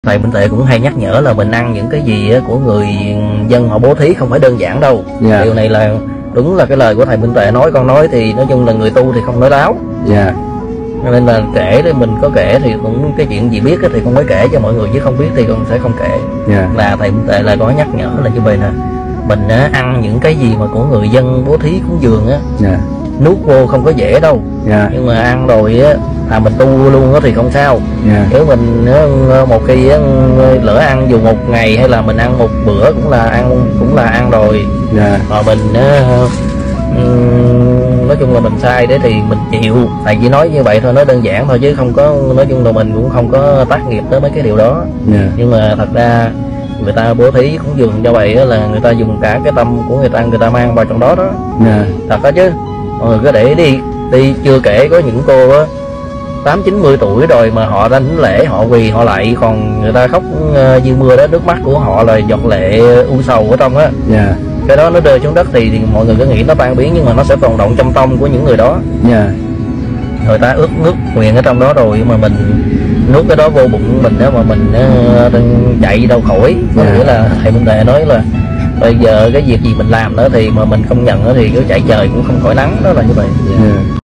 Thầy Minh Tuệ cũng hay nhắc nhở là mình ăn những cái gì của người dân họ bố thí không phải đơn giản đâu. Điều này là đúng là cái lời của thầy Minh Tuệ nói, con nói thì nói chung là người tu thì không nói láo. Nên là kể thì mình có kể thì cũng cái chuyện gì biết thì con mới kể cho mọi người, chứ không biết thì con sẽ không kể. Là thầy Minh Tuệ là có nhắc nhở là như vậy nè, mình ăn những cái gì mà của người dân bố thí cúng dường á, nuốt vô không có dễ đâu. Nhưng mà ăn rồi á mình tu luôn thì không sao. Nếu mình một khi lỡ ăn dù một ngày hay là mình ăn một bữa cũng là ăn rồi. Mà mình nói chung là mình sai đấy thì mình chịu. Thầy chỉ nói như vậy thôi, nó đơn giản thôi chứ không có, nói chung là mình cũng không có tác nghiệp tới mấy cái điều đó. Nhưng mà thật ra người ta bố thí cúng dường cho vậy là người ta dùng cả cái tâm của người ta mang vào trong đó đó. Thật đó chứ, mọi người cứ để ý đi chưa kể có những cô á 80-90 tuổi rồi mà họ đánh lễ, họ quỳ họ lạy, còn người ta khóc như mưa đó, nước mắt của họ là giọt lệ u sầu ở trong á. Cái đó nó rơi xuống đất thì mọi người cứ nghĩ nó tan biến, nhưng mà nó sẽ tồn động trong tâm của những người đó. Người ta ước nguyện ở trong đó rồi mà mình nuốt cái đó vô bụng mình đó, mà mình chạy đâu khỏi. Có nghĩa là thầy Minh Tuệ nói là bây giờ cái việc gì mình làm nữa thì mà mình không nhận nữa thì cứ chạy trời cũng không khỏi nắng, đó là như vậy.